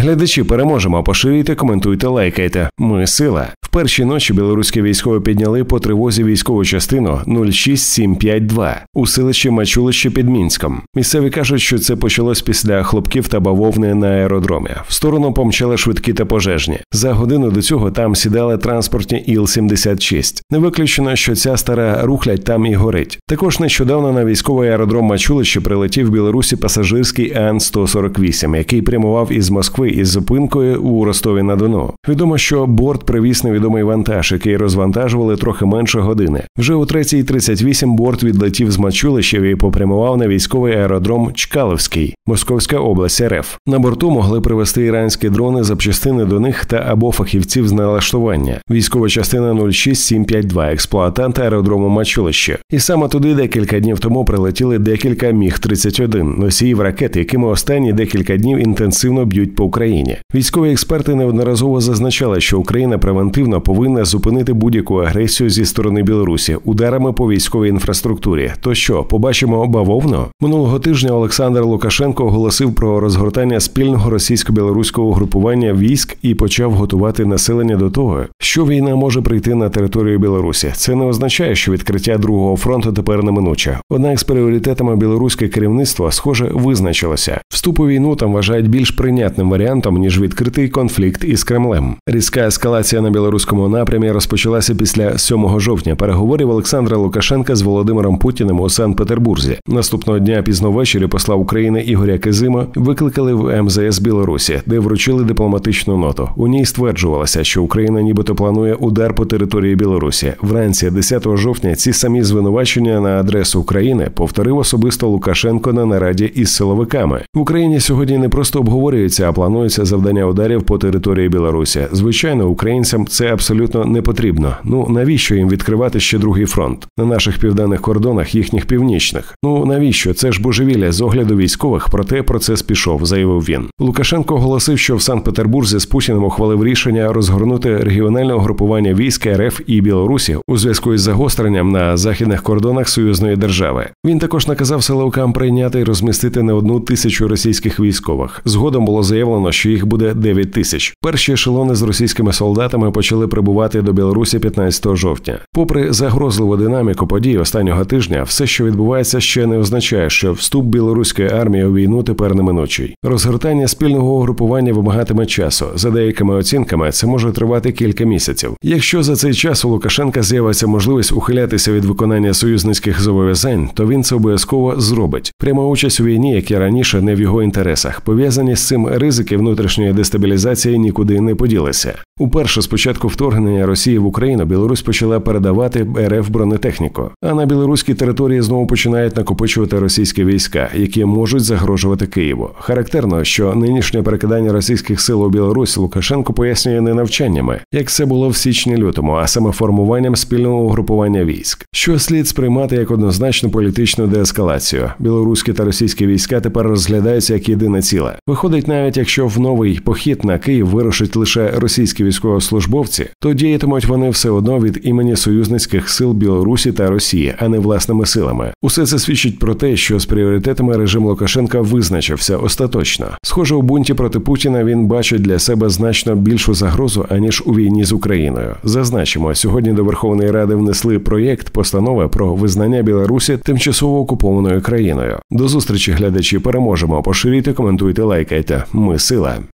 Глядачі, переможемо, поширюйте, коментуйте, лайкайте. Ми – сила. В першій ночі білоруські військові підняли по тривозі військову частину 06752 у селищі Мачулище під Мінськом. Місцеві кажуть, що це почалось після хлопків та бавовни на аеродромі. В сторону помчали швидкі та пожежні. За годину до цього там сідали транспортні Іл-76. Не виключено, що ця стара рухлядь там і горить. Також нещодавно на військовий аеродром Мачулище прилетів в Білорусі пасажирський Ан-148, який прямував із Москви із зупинкою у Ростові-на-Дону. Відомо, що борт привіз невідомий вантаж, який розвантажували трохи менше години. Вже о 3:38 борт відлетів з Мачулища і попрямував на військовий аеродром Чкаловський, Московська область РФ. На борту могли привезти іранські дрони, запчастини до них та або фахівців з налаштування. Військова частина 06752, експлуатант аеродрому Мачулище. І саме туди декілька днів тому прилетіли декілька Міг-31, носіїв ракет, якими останні декілька днів інтенсивно б'ють по Україні. Військові експерти неодноразово зазначали, що Україна превентивно повинна зупинити будь-яку агресію зі сторони Білорусі ударами по військовій інфраструктурі. То що, побачимо бавовну? Минулого тижня Олександр Лукашенко оголосив про розгортання спільного російсько-білоруського угрупування військ і почав готувати населення до того, що війна може прийти на територію Білорусі. Це не означає, що відкриття другого фронту тепер неминуче. Однак з пріоритетами білоруське керівництво, схоже, визначилося. Вступ у війну там вважають більш прийнятним варіантом, ніж відкритий конфлікт із Кремлем. Різка ескалація на білоруському напрямі розпочалася після 7 жовтня переговорів Олександра Лукашенка з Володимиром Путіним у Санкт-Петербурзі. Наступного дня пізно ввечері посла України Ігоря Кизима викликали в МЗС Білорусі, де вручили дипломатичну ноту. У ній стверджувалося, що Україна нібито планує удар по території Білорусі. Вранці 10 жовтня ці самі звинувачення на адресу України повторив особисто Лукашенко на нараді із силовиками. В Україні сьогодні не просто обговорюється, а планується завдання ударів по території Білорусі. Звичайно, українцям це абсолютно не потрібно. Навіщо їм відкривати ще другий фронт? На наших південних кордонах, їхніх північних. Навіщо? Це ж божевілля з огляду військових, проте процес пішов, заявив він. Лукашенко оголосив, що в Санкт-Петербурзі з Путіним ухвалив рішення розгорнути регіональне угрупування військ РФ і Білорусі у зв'язку із загостренням на західних кордонах союзної держави. Він також наказав силовикам прийняти і розмістити не 1 тисячу російських військових. Згодом було заявлено, що їх буде 9 тисяч. Перші ешелони з російськими солдатами почали прибувати до Білорусі 15 жовтня. Попри загрозливу динаміку подій останнього тижня, все, що відбувається, ще не означає, що вступ білоруської армії у війну тепер неминучий. Розгортання спільного угрупування вимагатиме часу. За деякими оцінками, це може тривати кілька місяців. Якщо за цей час у Лукашенка з'явиться можливість ухилятися від виконання союзницьких зобов'язань, то він це обов'язково зробить. Пряма участь у війні, як і раніше, не в його інтересах. Пов'язані з цим ризики внутрішньої дестабілізації нікуди не поділися. Уперше з початку вторгнення Росії в Україну Білорусь почала передавати РФ бронетехніку. А на білоруській території знову починають накопичувати російські війська, які можуть загрожувати Києву. Характерно, що нинішнє перекидання російських сил у Білорусь Лукашенко пояснює не навчаннями, як це було в січні-лютому, а саме формуванням спільного угрупування військ, що слід сприймати як однозначну політичну деескалацію. Білоруські та російські війська тепер розглядаються як єдине ціле. Виходить, навіть якщо в новий похід на Київ вирушать лише російські військовослужбовці, то діятимуть вони все одно від імені союзницьких сил Білорусі та Росії, а не власними силами. Усе це свідчить про те, що з пріоритетами режим Лукашенка визначився остаточно. Схоже, у бунті проти Путіна він бачить для себе значно більшу загрозу, аніж у війні з Україною. Зазначимо, сьогодні до Верховної Ради внесли проєкт постанови про визнання Білорусі тимчасово окупованою країною. До зустрічі, глядачі, переможемо. Поширюйте, коментуйте, лайкайте. Ми – сила.